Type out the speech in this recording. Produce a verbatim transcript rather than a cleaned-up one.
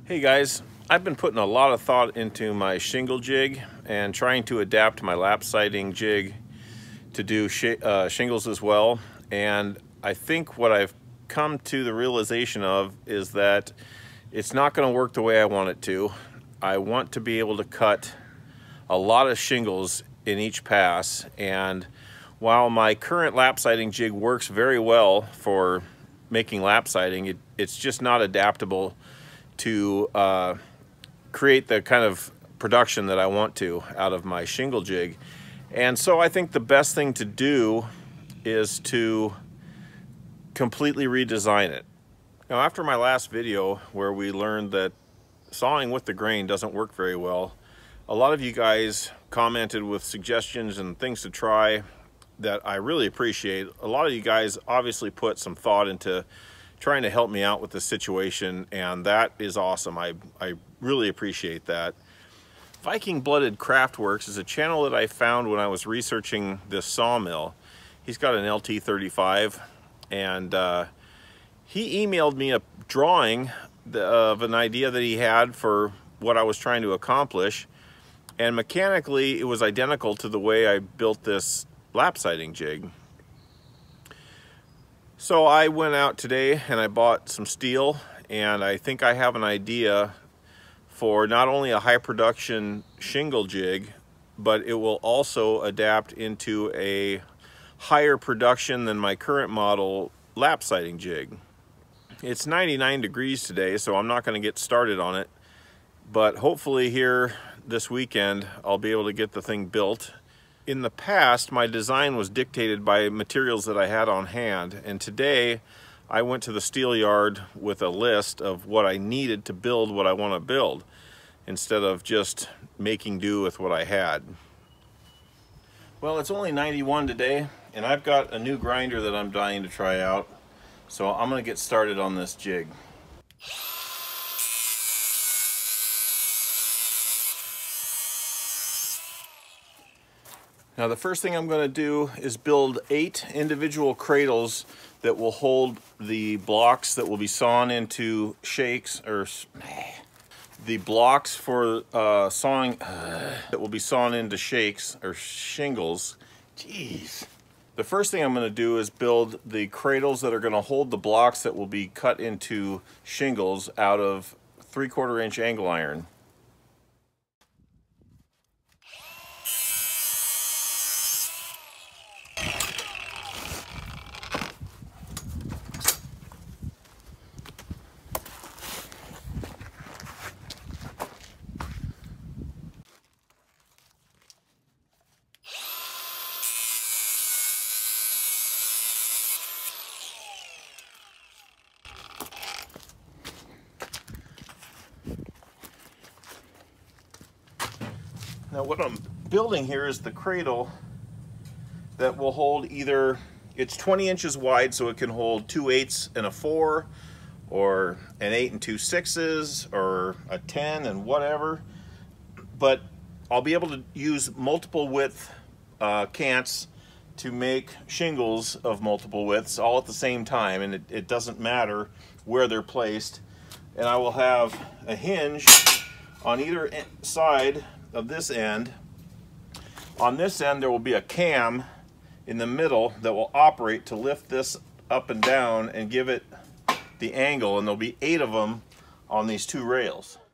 Hey guys, I've been putting a lot of thought into my shingle jig and trying to adapt my lap siding jig to do sh uh, shingles as well. And I think what I've come to the realization of is that it's not going to work the way I want it to. I want to be able to cut a lot of shingles in each pass, and while my current lap siding jig works very well for making lap siding, it, it's just not adaptable to uh, create the kind of production that I want to out of my shingle jig. And so I think the best thing to do is to completely redesign it. Now, after my last video where we learned that sawing with the grain doesn't work very well, a lot of you guys commented with suggestions and things to try that I really appreciate. A lot of you guys obviously put some thought into trying to help me out with the situation, and that is awesome. I, I really appreciate that. Vikingblooded Kraftwerks is a channel that I found when I was researching this sawmill. He's got an L T thirty-five, and uh, he emailed me a drawing of an idea that he had for what I was trying to accomplish, and mechanically it was identical to the way I built this lap siding jig. So I went out today and I bought some steel, and I think I have an idea for not only a high production shingle jig, but it will also adapt into a higher production than my current model lap siding jig. It's ninety-nine degrees today, so I'm not going to get started on it, but hopefully here this weekend I'll be able to get the thing built. In the past, my design was dictated by materials that I had on hand, and today I went to the steel yard with a list of what I needed to build what I want to build, instead of just making do with what I had. Well, it's only ninety-one today, and I've got a new grinder that I'm dying to try out, so I'm going to get started on this jig. Now, the first thing I'm going to do is build eight individual cradles that will hold the blocks that will be sawn into shakes, or the blocks for uh, sawing uh, that will be sawn into shakes or shingles. Jeez. The first thing I'm going to do is build the cradles that are going to hold the blocks that will be cut into shingles out of three-quarter inch angle iron. Now, what I'm building here is the cradle that will hold either, it's twenty inches wide, so it can hold two eights and a four, or an eight and two sixes, or a ten and whatever. But I'll be able to use multiple width uh, cants to make shingles of multiple widths all at the same time, and it, it doesn't matter where they're placed. And I will have a hinge on either side of this end. On this end there will be a cam in the middle that will operate to lift this up and down and give it the angle, and there'll be eight of them on these two rails.